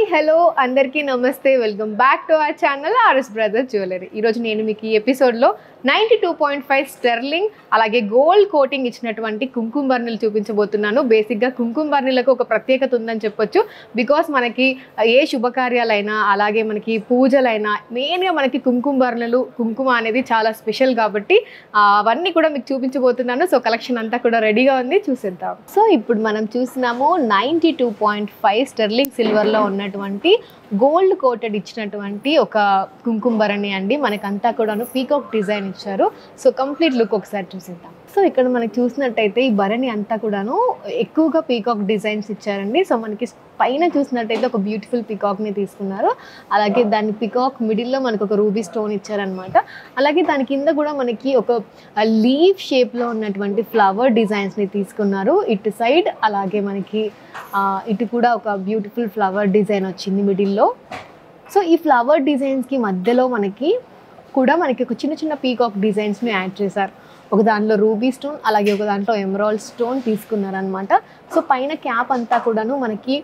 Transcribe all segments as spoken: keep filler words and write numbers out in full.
Hello అందరికీ namaste welcome back to our channel RS brothers jewellery. ఈరోజు నేను మీకు ఈ ఎపిసోడ్లో ninety two point five sterling అలాగే గోల్డ్ కోటింగ్ ఇచ్చినటువంటి కుంకుమ బర్నీలు చూపించబోతున్నాను. బేసిక్గా కుంకుమ బర్నీలకు ఒక ప్రత్యేకత ఉందని చెప్పొచ్చు. బికాస్ మనకి ఏ శుభకార్యాలైనా అలాగే మనకి పూజలైనా మెయిన్గా మనకి కుంకుమ బర్నీలు కుంకుమ అనేది చాలా స్పెషల్ కాబట్టి అవన్నీ కూడా మీకు చూపించబోతున్నాను. సో కలెక్షన్ అంతా కూడా రెడీగా ఉంది, చూసేద్దాం. సో ఇప్పుడు మనం చూసినాము ninety two point five sterling సిల్వర్లో ఉన్నటువంటి గోల్డ్ కోటెడ్ ఇచ్చినటువంటి ఒక కుంకుమ భరణి అండి. మనకంతా కూడాను పీకాక్ డిజైన్ ఇచ్చారు. సో కంప్లీట్ లుక్ ఒకసారి చూసేద్దాం. సో ఇక్కడ మనకి చూసినట్టయితే ఈ భరణి అంతా కూడాను ఎక్కువగా పీకాక్ డిజైన్స్ ఇచ్చారండి. సో మనకి పైన చూసినట్టయితే ఒక బ్యూటిఫుల్ పీకాక్ని తీసుకున్నారు. అలాగే దాని పీకాక్ మిడిల్లో మనకు ఒక రూబీ స్టోన్ ఇచ్చారనమాట. అలాగే దాని కింద కూడా మనకి ఒక లీఫ్ షేప్లో ఉన్నటువంటి ఫ్లవర్ డిజైన్స్ని తీసుకున్నారు ఇటు సైడ్. అలాగే మనకి ఇటు కూడా ఒక బ్యూటిఫుల్ ఫ్లవర్ డిజైన్ వచ్చింది మిడిల్లో. సో ఈ ఫ్లవర్ డిజైన్స్కి మధ్యలో మనకి కూడా మనకి ఒక చిన్న చిన్న పీకాక్ డిజైన్స్ని యాడ్ చేశారు. ఒక దాంట్లో రూబీ స్టోన్ అలాగే ఒక దాంట్లో ఎమరాల్డ్ స్టోన్ తీసుకున్నారనమాట. సో పైన క్యాప్ అంతా కూడాను మనకి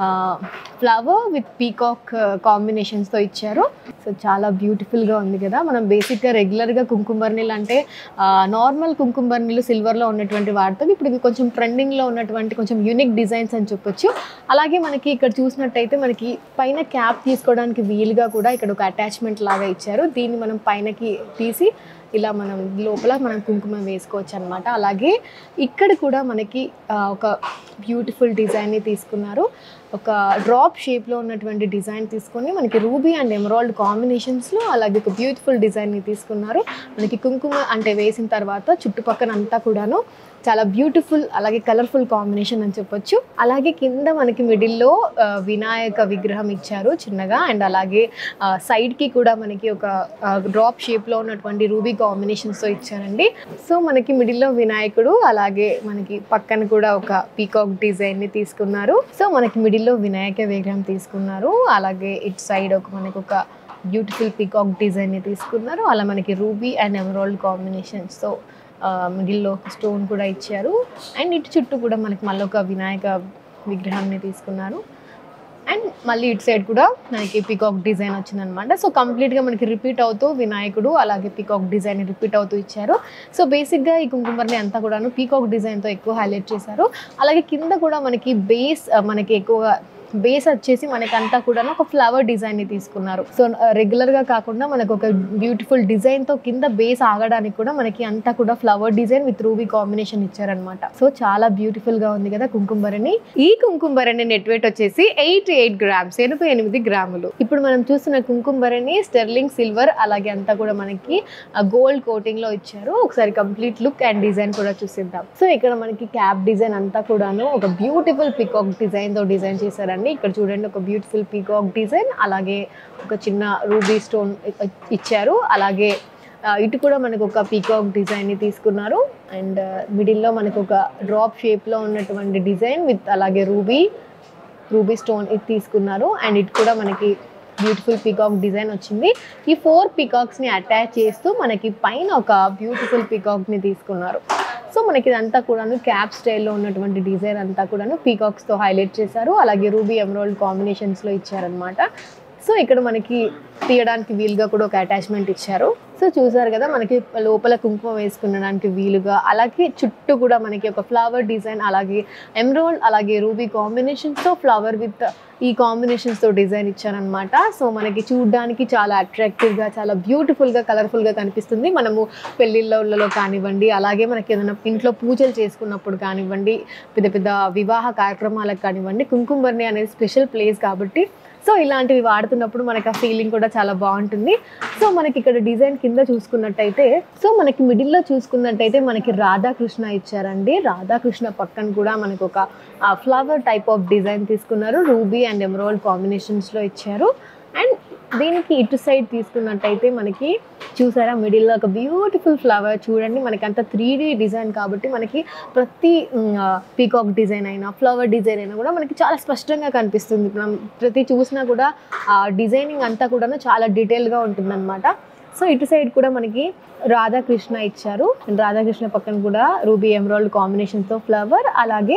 ఫ్లవర్ విత్ పీకాక్ కాంబినేషన్స్తో ఇచ్చారు. సో చాలా బ్యూటిఫుల్గా ఉంది కదా. మనం బేసిక్గా రెగ్యులర్గా కుంకుమ బర్నీలు అంటే నార్మల్ కుంకుమ బర్నీలు సిల్వర్లో ఉన్నటువంటి వాడతాం. ఇప్పుడు ఇవి కొంచెం ట్రెండింగ్లో ఉన్నటువంటి కొంచెం యూనిక్ డిజైన్స్ అని చెప్పొచ్చు. అలాగే మనకి ఇక్కడ చూసినట్టయితే మనకి పైన క్యాప్ తీసుకోవడానికి వీలుగా కూడా ఇక్కడ ఒక అటాచ్మెంట్ లాగా ఇచ్చారు. దీన్ని మనం పైనకి తీసి ఇలా మనం లోపల మనం కుంకుమ వేసుకోవచ్చు అనమాట. అలాగే ఇక్కడ కూడా మనకి ఒక బ్యూటిఫుల్ డిజైన్ని తీసుకున్నారు. ఒక డ్రాప్ షేప్లో ఉన్నటువంటి డిజైన్ తీసుకొని మనకి రూబీ అండ్ ఎమరాల్డ్ కాంబినేషన్స్లో అలాగే ఒక బ్యూటిఫుల్ డిజైన్ని తీసుకున్నారు. మనకి కుంకుమ అంటే వేసిన తర్వాత చుట్టుపక్కల అంతా కూడాను చాలా బ్యూటిఫుల్ అలాగే కలర్ఫుల్ కాంబినేషన్ అని చెప్పొచ్చు. అలాగే కింద మనకి మిడిల్లో వినాయక విగ్రహం ఇచ్చారు చిన్నగా. అండ్ అలాగే సైడ్కి కూడా మనకి ఒక డ్రాప్ షేప్లో ఉన్నటువంటి రూబీ కాంబినేషన్స్తో ఇచ్చారండి. సో మనకి మిడిల్లో వినాయకుడు అలాగే మనకి పక్కన కూడా ఒక పీకాక్ డిజైన్ని తీసుకున్నారు. సో మనకి మిడిల్లో వినాయక విగ్రహం తీసుకున్నారు. అలాగే ఇటు సైడ్ ఒక మనకి ఒక బ్యూటిఫుల్ పీకాక్ డిజైన్ని తీసుకున్నారు. అలా మనకి రూబీ అండ్ ఎమరాల్డ్ కాంబినేషన్స్తో మిడిల్లో స్టోన్ కూడా ఇచ్చారు. అండ్ ఇటు చుట్టూ కూడా మనకి మళ్ళీ ఒక వినాయక విగ్రహాన్ని తీసుకున్నారు. అండ్ మళ్ళీ ఇటు సైడ్ కూడా మనకి పీకాక్ డిజైన్ వచ్చిందనమాట. సో కంప్లీట్గా మనకి రిపీట్ అవుతూ వినాయకుడు అలాగే పీకాక్ డిజైన్ రిపీట్ అవుతూ ఇచ్చారు. సో బేసిక్గా ఈ కుంకుమ బర్నీ అంతా కూడాను పీకాక్ డిజైన్తో ఎక్కువ హైలైట్ చేశారు. అలాగే కింద కూడా మనకి బేస్ మనకి ఎక్కువగా బేస్ వచ్చేసి మనకి అంతా కూడా ఒక ఫ్లవర్ డిజైన్ని తీసుకున్నారు. సో రెగ్యులర్గా కాకుండా మనకు ఒక బ్యూటిఫుల్ డిజైన్తో కింద బేస్ ఆగడానికి కూడా మనకి అంతా కూడా flower design with ruby combination ఇచ్చారనమాట. సో చాలా బ్యూటిఫుల్గా ఉంది కదా కుంకుమ బర్నీ. ఈ కుంకుమ బర్నీ నెట్ వెయిట్ వచ్చేసి ఎయిటీ ఎయిట్ గ్రామ్స్ ఎనభై ఎనిమిది గ్రాములు. ఇప్పుడు మనం చూస్తున్న కుంకుమ బర్నీ స్టెర్లింగ్ సిల్వర్ అలాగే అంతా కూడా మనకి గోల్డ్ కోటింగ్లో ఇచ్చారు. ఒకసారి కంప్లీట్ లుక్ అండ్ డిజైన్ కూడా చూసిద్దాం. సో ఇక్కడ మనకి క్యాప్ డిజైన్ అంతా కూడాను ఒక బ్యూటిఫుల్ పీకాక్ డిజైన్తో డిజైన్ చేశారు. ఇక్కడ చూడండి ఒక బ్యూటిఫుల్ పీకాక్ డిజైన్ అలాగే ఒక చిన్న రూబీ స్టోన్ ఇచ్చారు. అలాగే ఇటు కూడా మనకు ఒక పీకాక్ డిజైన్ని తీసుకున్నారు. అండ్ మిడిల్లో మనకు ఒక డ్రాప్ షేప్లో ఉన్నటువంటి డిజైన్ విత్ అలాగే రూబీ రూబీ స్టోన్ ఇది తీసుకున్నారు. అండ్ ఇటు కూడా మనకి బ్యూటిఫుల్ పీకాక్ డిజైన్ వచ్చింది. ఈ ఫోర్ పీకాక్స్ని అటాచ్ చేస్తూ మనకి పైన ఒక బ్యూటిఫుల్ పీకాక్ని తీసుకున్నారు. సో మనకి ఇదంతా కూడాను క్యాప్ స్టైల్లో ఉన్నటువంటి డిజైన్ అంతా కూడాను పీకాక్స్తో హైలైట్ చేశారు. అలాగే రూబీ ఎమరాల్డ్ కాంబినేషన్స్లో ఇచ్చారనమాట. సో ఇక్కడ మనకి తీయడానికి వీలుగా కూడా ఒక అటాచ్మెంట్ ఇచ్చారు. సో చూసారు కదా మనకి లోపల కుంకుమ వేసుకునడానికి వీలుగా. అలాగే చుట్టూ కూడా మనకి ఒక ఫ్లవర్ డిజైన్ అలాగే ఎమరాల్డ్ అలాగే రూబీ కాంబినేషన్స్తో ఫ్లవర్ విత్ ఈ కాంబినేషన్స్తో డిజైన్ ఇచ్చారనమాట. సో మనకి చూడడానికి చాలా అట్రాక్టివ్గా చాలా బ్యూటిఫుల్గా కలర్ఫుల్గా కనిపిస్తుంది. మనము పెళ్ళిళ్ళలో కానివ్వండి అలాగే మనకి ఏదైనా ఇంట్లో పూజలు చేసుకున్నప్పుడు కానివ్వండి పెద్ద పెద్ద వివాహ కార్యక్రమాలకు కానివ్వండి కుంకుమ బర్నీ అనేది స్పెషల్ ప్లేస్ కాబట్టి సో ఇలాంటివి వాడుతున్నప్పుడు మనకి ఆ ఫీలింగ్ కూడా చాలా బాగుంటుంది. సో మనకి ఇక్కడ డిజైన్ కింద చూసుకున్నట్టయితే సో మనకి మిడిల్లో చూసుకున్నట్టయితే మనకి రాధాకృష్ణ ఇచ్చారండి. రాధాకృష్ణ పక్కన కూడా మనకు ఒక ఫ్లవర్ టైప్ ఆఫ్ డిజైన్ తీసుకున్నారు. రూబీ అండ్ ఎమరాల్డ్ కాంబినేషన్స్లో ఇచ్చారు. అండ్ దీనికి ఇటు సైడ్ తీసుకున్నట్టయితే మనకి చూసారా మిడిల్లో ఒక బ్యూటిఫుల్ ఫ్లవర్ చూడండి. మనకి అంత త్రీ డీ డిజైన్ కాబట్టి మనకి ప్రతి పీకాక్ డిజైన్ అయినా ఫ్లవర్ డిజైన్ అయినా కూడా మనకి చాలా స్పష్టంగా కనిపిస్తుంది. మనం ప్రతి చూసినా కూడా ఆ డిజైనింగ్ అంతా కూడా చాలా డీటెయిల్గా ఉంటుందన్నమాట. సో ఇటు సైడ్ కూడా మనకి రాధాకృష్ణ ఇచ్చారు. అండ్ రాధాకృష్ణ పక్కన కూడా రూబీ ఎమరాల్డ్ కాంబినేషన్తో ఫ్లవర్ అలాగే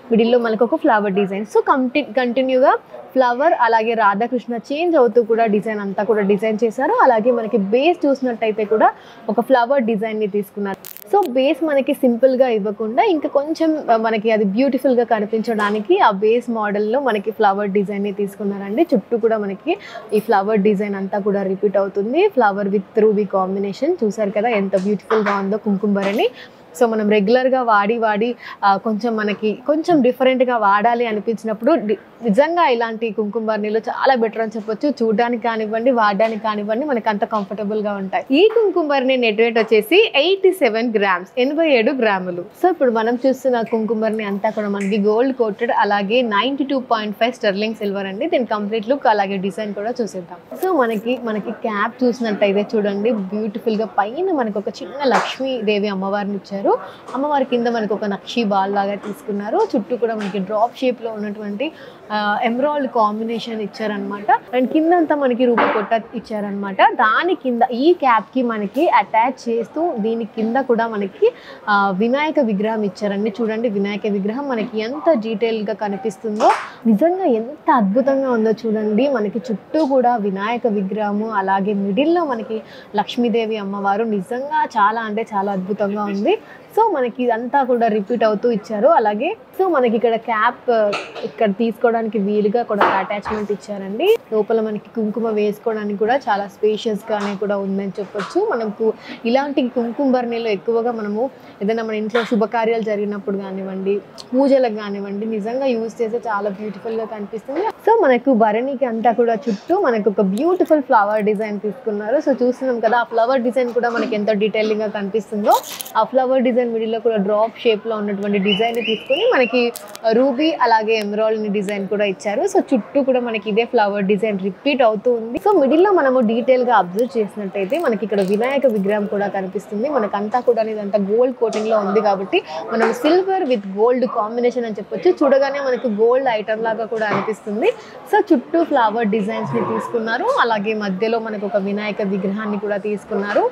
మిడిల్లో మనకు ఒక ఫ్లవర్ డిజైన్. సో కంటి కంటిన్యూగా ఫ్లవర్ అలాగే రాధాకృష్ణ చేంజ్ అవుతూ కూడా డిజైన్ అంతా కూడా డిజైన్ చేశారు. అలాగే మనకి బేస్ చూసినట్టయితే కూడా ఒక ఫ్లవర్ డిజైన్ని తీసుకున్నారు. సో బేస్ మనకి సింపుల్గా ఇవ్వకుండా ఇంకా కొంచెం మనకి అది బ్యూటిఫుల్గా కనిపించడానికి ఆ బేస్ మోడల్లో మనకి ఫ్లవర్ డిజైన్ని తీసుకున్నారండి. చుట్టూ కూడా మనకి ఈ ఫ్లవర్ డిజైన్ అంతా కూడా రిపీట్ అవుతుంది. ఫ్లవర్ విత్ రూబీ కాంబినేషన్ చూసారు కదా ఎంత బ్యూటిఫుల్గా ఉందో కుంకుమబరణి. సో మనం రెగ్యులర్గా వాడి వాడి కొంచెం మనకి కొంచెం డిఫరెంట్గా వాడాలి అనిపించినప్పుడు నిజంగా ఇలాంటి కుంకుమబరణిలో చాలా బెటర్ అని చెప్పొచ్చు. చూడడానికి కానివ్వండి, వాడడానికి కానివ్వండి మనకు అంత కంఫర్టబుల్గా ఉంటాయి. ఈ కుంకుమబరణి నెట్ వెయిట్ వచ్చేసి ఎయిటీ సెవెన్ గ్రామ్స్ ఎనభై ఏడు గ్రాములు. సో ఇప్పుడు మనం చూస్తున్న కుంకుమబరణి అంతా కూడా మనకి గోల్డ్ కోటెడ్ అలాగే ninety two point five sterling silver అండి. దీని కంప్లీట్ లుక్ అలాగే డిజైన్ కూడా చూసేద్దాం. సో మనకి మనకి క్యాప్ చూసినట్టయితే చూడండి బ్యూటిఫుల్గా పైన మనకు ఒక చిన్న లక్ష్మీదేవి అమ్మవారిని ఇచ్చారు. అమ్మవారి కింద మనకు ఒక నక్షి బాల్ లాగా తీసుకున్నారు. చుట్టూ కూడా మనకి డ్రాప్ షేప్ లో ఉన్నటువంటి ఎమరాల్డ్ కాంబినేషన్ ఇచ్చారనమాట. అండ్ కింద అంతా మనకి రూప కొట్ట ఇచ్చారనమాట. దాని కింద ఈ క్యాప్ కి మనకి అటాచ్ చేస్తూ దీని కింద కూడా మనకి వినాయక విగ్రహం ఇచ్చారండి. చూడండి వినాయక విగ్రహం మనకి ఎంత డీటెయిల్ గా కనిపిస్తుందో, నిజంగా ఎంత అద్భుతంగా ఉందో చూడండి. మనకి చుట్టూ కూడా వినాయక విగ్రహము అలాగే మిడిల్లో మనకి లక్ష్మీదేవి అమ్మవారు నిజంగా చాలా అంటే చాలా అద్భుతంగా ఉంది. సో మనకి ఇదంతా కూడా రిపీట్ అవుతూ ఇచ్చారు. అలాగే సో మనకి ఇక్కడ క్యాప్ ఇక్కడ తీసుకోవడానికి వీలుగా కూడా అటాచ్మెంట్ ఇచ్చారండి. లోపల మనకి కుంకుమ వేసుకోవడానికి కూడా చాలా స్పేషియస్ గానే కూడా ఉందని చెప్పొచ్చు. మనకు ఇలాంటి కుంకుమబరణిలో ఎక్కువగా మనము ఏదైనా మన ఇంట్లో శుభకార్యాలు జరిగినప్పుడు కానివ్వండి, పూజలకు కానివ్వండి నిజంగా యూజ్ చేస్తే చాలా బ్యూటిఫుల్ గా కనిపిస్తుంది. సో మనకు భరణికి అంతా కూడా చుట్టూ మనకు ఒక బ్యూటిఫుల్ ఫ్లవర్ డిజైన్ తీసుకున్నారు. సో చూస్తున్నాం కదా ఆ ఫ్లవర్ డిజైన్ కూడా మనకి ఎంత డీటెయిలింగ్ గా కనిపిస్తుందో. ఆ ఫ్లవర్ డిజైన్ మిడిల్లో కూడా డ్రాప్ షేప్ లో ఉన్నటువంటి డిజైన్ తీసుకొని మనకి రూబీ అలాగే ఎమరాల్డ్ డిజైన్ కూడా ఇచ్చారు. సో చుట్టూ కూడా మనకి ఇదే ఫ్లవర్ డిజైన్ రిపీట్ అవుతూ ఉంది. సో మిడిల్లో మనము డీటెయిల్ గా అబ్జర్వ్ చేసినట్టయితే మనకి ఇక్కడ వినాయక విగ్రహం కూడా కనిపిస్తుంది. మనకంతా కూడా ఇదంతా గోల్డ్ కోటింగ్ లో ఉంది కాబట్టి మనం సిల్వర్ విత్ గోల్డ్ కాంబినేషన్ అని చెప్పొచ్చు. చూడగానే మనకి గోల్డ్ ఐటమ్ లాగా కూడా అనిపిస్తుంది. సో చుట్టూ ఫ్లవర్ డిజైన్స్ ని తీసుకున్నారు. అలాగే మధ్యలో మనకు ఒక వినాయక విగ్రహాన్ని కూడా తీసుకున్నారు.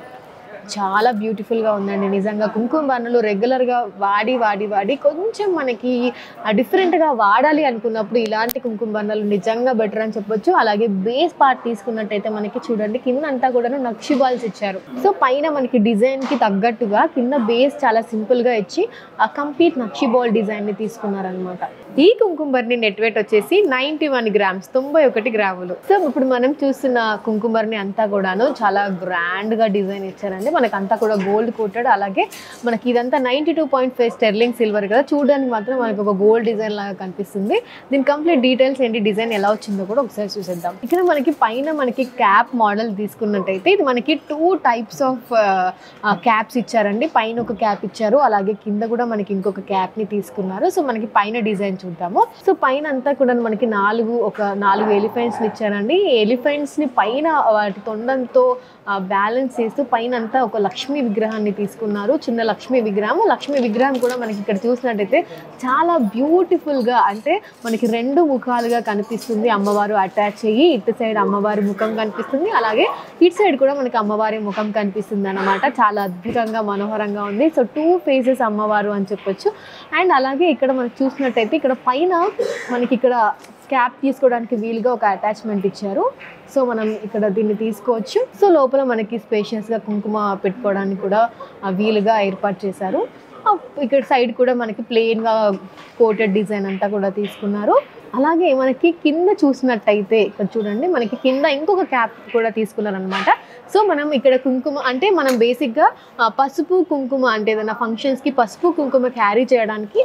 చాలా బ్యూటిఫుల్గా ఉందండి నిజంగా. కుంకుమబరణులు రెగ్యులర్గా వాడి వాడి వాడి కొంచెం మనకి డిఫరెంట్గా వాడాలి అనుకున్నప్పుడు ఇలాంటి కుంకుమబరణులు నిజంగా బెటర్ అని చెప్పొచ్చు. అలాగే బేస్ పార్ట్ తీసుకున్నట్టయితే మనకి చూడండి కింద అంతా కూడా నక్షి బాల్స్ ఇచ్చారు. సో పైన మనకి డిజైన్కి తగ్గట్టుగా కింద బేస్ చాలా సింపుల్గా ఇచ్చి ఆ కంప్లీట్ నక్షి బాల్ డిజైన్ని తీసుకున్నారనమాట. ఈ కుంకుమబరణి నెట్ వెయిట్ వచ్చేసి నైంటీ వన్ గ్రామ్స్ తొంభై ఒకటి గ్రాములు. సో ఇప్పుడు మనం చూస్తున్న కుంకుమబరణి అంతా కూడాను చాలా గ్రాండ్గా డిజైన్ ఇచ్చారండి. మనకి అంతా కూడా గోల్డ్ కోటెడ్. అలాగే మనకి ఇదంతా ninety two point five sterling silver కదా, చూడడానికి మాత్రం మనకి ఒక గోల్డ్ డిజైన్ లాగా కనిపిస్తుంది. దీని కంప్లీట్ డీటెయిల్స్ ఏంటి, డిజైన్ ఎలా వచ్చిందో కూడా ఒకసారి చూసేద్దాం. ఇక్కడ మనకి పైన మనకి క్యాప్ మోడల్ తీసుకున్నట్టయితే ఇది మనకి టూ టైప్స్ ఆఫ్ క్యాప్స్ ఇచ్చారండి. పైన ఒక క్యాప్ ఇచ్చారు, అలాగే కింద కూడా మనకి ఇంకొక క్యాప్ ని తీసుకున్నారు. సో మనకి పైన డిజైన్ చూద్దాము. సో పైన అంతా కూడా మనకి నాలుగు ఒక నాలుగు ఎలిఫెంట్స్ ని ఇచ్చారండి. ఈ ఎలిఫెంట్స్ ని పైన వాటి తొండంతో బ్యాలెన్స్ చేస్తూ పైన అంతా ఒక లక్ష్మీ విగ్రహాన్ని తీసుకున్నారు. చిన్న లక్ష్మీ విగ్రహం. లక్ష్మీ విగ్రహం కూడా మనకి ఇక్కడ చూసినట్టయితే చాలా బ్యూటిఫుల్ గా అంటే మనకి రెండు ముఖాలుగా కనిపిస్తుంది. అమ్మవారు అటాచ్ అయ్యి ఇటు సైడ్ అమ్మవారి ముఖం కనిపిస్తుంది, అలాగే ఇటు సైడ్ కూడా మనకి అమ్మవారి ముఖం కనిపిస్తుంది అన్నమాట. చాలా అద్భుతంగా మనోహరంగా ఉంది. సో టూ ఫేసెస్ అమ్మవారు అని చెప్పొచ్చు. అండ్ అలాగే ఇక్కడ మనకి చూసినట్టయితే ఇక్కడ పైన మనకి ఇక్కడ క్యాప్ తీసుకోవడానికి వీలుగా ఒక అటాచ్మెంట్ ఇచ్చారు. సో మనం ఇక్కడ దీన్ని తీసుకోవచ్చు. సో లోపల మనకి స్పేషియస్గా కుంకుమ పెట్టుకోవడానికి కూడా వీలుగా ఏర్పాటు చేశారు. ఇక్కడ సైడ్ కూడా మనకి ప్లెయిన్గా కోటెడ్ డిజైన్ అంతా కూడా తీసుకున్నారు. అలాగే మనకి కింద చూసినట్టయితే ఇక్కడ చూడండి మనకి కింద ఇంకొక క్యాప్ కూడా తీసుకున్నారనమాట. సో మనం ఇక్కడ కుంకుమ అంటే మనం బేసిక్గా పసుపు కుంకుమ అంటే ఏదైనా ఫంక్షన్స్కి పసుపు కుంకుమ క్యారీ చేయడానికి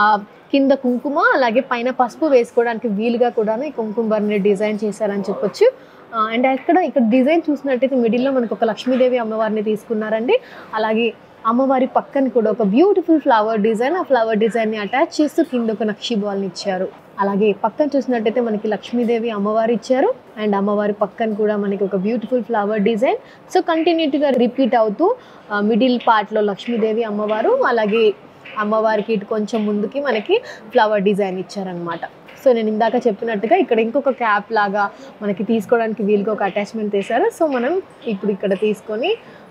కింద కుంకుమ అలాగే పైన పసుపు వేసుకోవడానికి వీలుగా కూడా ఈ కుంకుమబరణి డిజైన్ చేశారని చెప్పొచ్చు. అండ్ అక్కడ ఇక్కడ డిజైన్ చూసినట్టయితే మిడిల్లో మనకు ఒక లక్ష్మీదేవి అమ్మవారిని తీసుకున్నారండి. అలాగే అమ్మవారి పక్కన కూడా ఒక బ్యూటిఫుల్ ఫ్లవర్ డిజైన్, ఆ ఫ్లవర్ డిజైన్ని అటాచ్ చేస్తూ కింద ఒక నక్షి బాల్ని ఇచ్చారు. అలాగే పక్కన చూసినట్టయితే మనకి లక్ష్మీదేవి అమ్మవారు ఇచ్చారు. అండ్ అమ్మవారి పక్కన కూడా మనకి ఒక బ్యూటిఫుల్ ఫ్లవర్ డిజైన్. సో కంటిన్యూటీగా రిపీట్ అవుతూ మిడిల్ పార్ట్లో లక్ష్మీదేవి అమ్మవారు, అలాగే అమ్మవారికి ఇటు కొంచెం ముందుకి మనకి ఫ్లవర్ డిజైన్ ఇచ్చారనమాట. సో నేను ఇందాక చెప్పినట్టుగా ఇక్కడ ఇంకొక క్యాప్ లాగా మనకి తీసుకోవడానికి వీలుగా ఒక అటాచ్మెంట్ వేశారు. సో మనం ఇప్పుడు ఇక్కడ తీసుకొని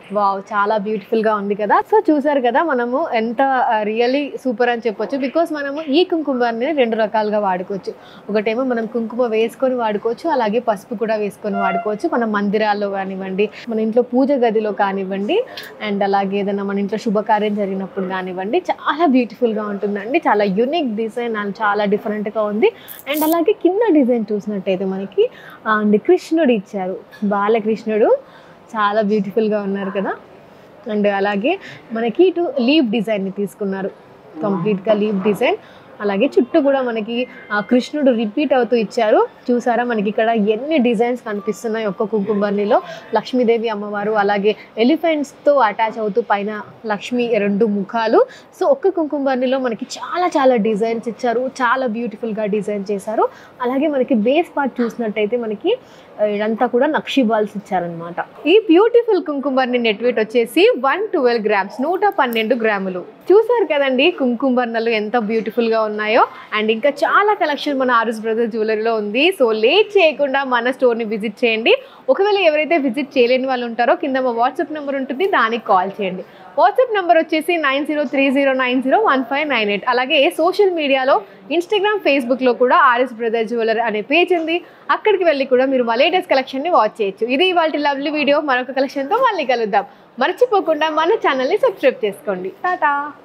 వావ్, చాలా బ్యూటిఫుల్గా ఉంది కదా. సో చూసారు కదా మనము ఎంత రియల్లీ సూపర్ అని చెప్పొచ్చు. బికాస్ మనము ఈ కుంకుమని రెండు రకాలుగా వాడుకోవచ్చు. ఒకటేమో మనం కుంకుమ వేసుకొని వాడుకోవచ్చు, అలాగే పసుపు కూడా వేసుకొని వాడుకోవచ్చు. మన మందిరాల్లో కానివ్వండి, మన ఇంట్లో పూజ గదిలో కానివ్వండి, అండ్ అలాగే ఏదైనా మన ఇంట్లో శుభకార్యం జరిగినప్పుడు కానివ్వండి, చాలా బ్యూటిఫుల్గా ఉంటుందండి. చాలా యూనిక్ డిజైన్ అండ్ చాలా డిఫరెంట్గా ఉంది. అండ్ అలాగే కింద డిజైన్ చూసినట్టయితే మనకి అండ్ కృష్ణుడు ఇచ్చారు, బాలకృష్ణుడు చాలా బ్యూటిఫుల్గా ఉన్నారు కదా. అండ్ అలాగే మనకి ఇటు లీవ్ డిజైన్ని తీసుకున్నారు, కంప్లీట్గా లీవ్ డిజైన్. అలాగే చుట్టూ కూడా మనకి కృష్ణుడు రిపీట్ అవుతూ ఇచ్చారు. చూసారా మనకి ఇక్కడ ఎన్ని డిజైన్స్ కనిపిస్తున్నాయి ఒక్క కుంకుమబర్నీలో. లక్ష్మీదేవి అమ్మవారు, అలాగే ఎలిఫెంట్స్తో అటాచ్ అవుతూ పైన లక్ష్మి రెండు ముఖాలు. సో ఒక్క కుంకుమబర్నీలో మనకి చాలా చాలా డిజైన్స్ ఇచ్చారు, చాలా బ్యూటిఫుల్గా డిజైన్ చేశారు. అలాగే మనకి బేస్ పార్ట్ చూసినట్టయితే మనకి ఇదంతా కూడా నక్షి బాల్స్ ఇచ్చారనమాట. ఈ బ్యూటిఫుల్ కుంకుమబర్నీ నెట్ వెయిట్ వచ్చేసి వన్ ట్వెల్వ్ గ్రామ్స్ నూట పన్నెండు గ్రాములు. చూసారు కదండి కుంకుమబర్నీలు ఎంత బ్యూటిఫుల్గా ఉన్నాయో. అండ్ ఇంకా చాలా కలెక్షన్ మన ఆరుస్ బ్రదర్స్ జ్యువెలరీలో ఉంది. సో లేట్ చేయకుండా మన స్టోర్ని విజిట్ చేయండి. ఒకవేళ ఎవరైతే విజిట్ చేయలేని వాళ్ళు ఉంటారో కింద మా వాట్సాప్ నెంబర్ ఉంటుంది, దానికి కాల్ చేయండి. వాట్సాప్ నెంబర్ వచ్చేసి nine zero three zero nine zero one five nine eight. అలాగే సోషల్ మీడియాలో ఇన్స్టాగ్రామ్, ఫేస్బుక్లో కూడా ఆర్ఎస్ బ్రదర్ జ్యువెలరీ అనే పేజ్ ఉంది. అక్కడికి వెళ్ళి కూడా మీరు మా లేటెస్ట్ కలెక్షన్ని వాచ్ చేయొచ్చు. ఇది ఇవాళ లవ్లీ వీడియో. మరొక కలెక్షన్తో మళ్ళీ కలుద్దాం. మర్చిపోకుండా మన ఛానల్ని సబ్స్క్రైబ్ చేసుకోండి. టాటా.